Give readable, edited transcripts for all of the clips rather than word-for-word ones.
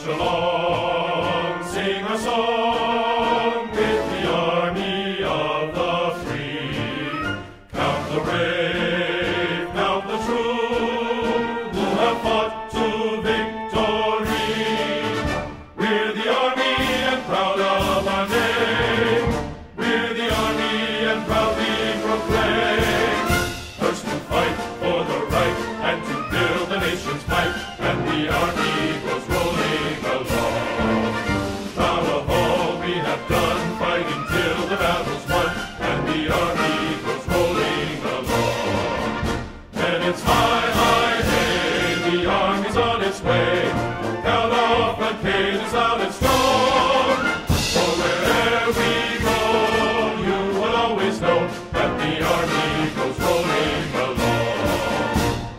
March along, sing a song with the army of the free. Count the brave, count the true, who have fought to victory. We're the army and proud of our name. We're the army and proudly proclaim. First to fight for the right and to build the nation's might, and the army goes rolling along. Proud of all we have done, fighting till the battle's won, and the army goes rolling along. And it's high, high, hey, the army's on its way. Count off the cages loud and strong. For wherever we go, you will always know that the army goes rolling along.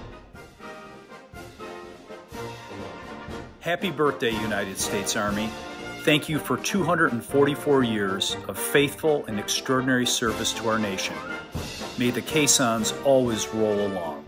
Happy birthday, United States Army. Thank you for 244 years of faithful and extraordinary service to our nation. May the caissons always roll along.